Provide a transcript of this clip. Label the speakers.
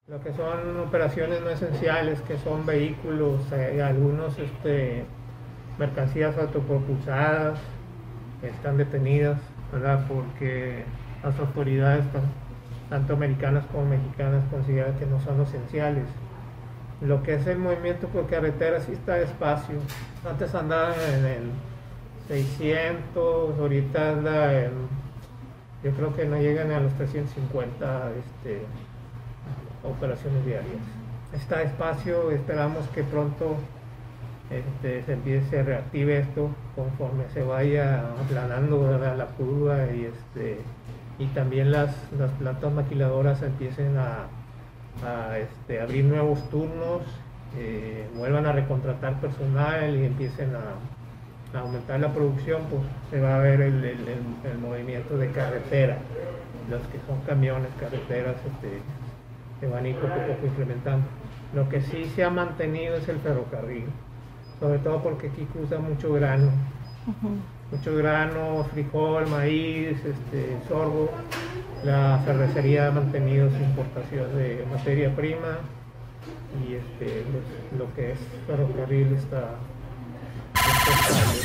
Speaker 1: Lo que son operaciones no esenciales, que son vehículos, algunos mercancías autopropulsadas están detenidas, ¿verdad? Porque las autoridades, tanto americanas como mexicanas, consideran que no son esenciales. Lo que es el movimiento por carretera sí está despacio. Antes andaban en el 600, ahorita anda en, yo creo que no llegan a los 350 operaciones diarias. Está despacio, esperamos que pronto se reactive esto conforme se vaya aplanando, ¿verdad?, la curva y también las plantas maquiladoras empiecen a abrir nuevos turnos, vuelvan a recontratar personal y empiecen a aumentar la producción, pues se va a ver el movimiento de carretera. Los que son camiones, carreteras, se van a ir poco a poco implementando. Lo que sí se ha mantenido es el ferrocarril, sobre todo porque aquí cruza mucho grano, mucho grano, frijol, maíz, sorgo. La cervecería ha mantenido su importación de materia prima y lo que es ferrocarril está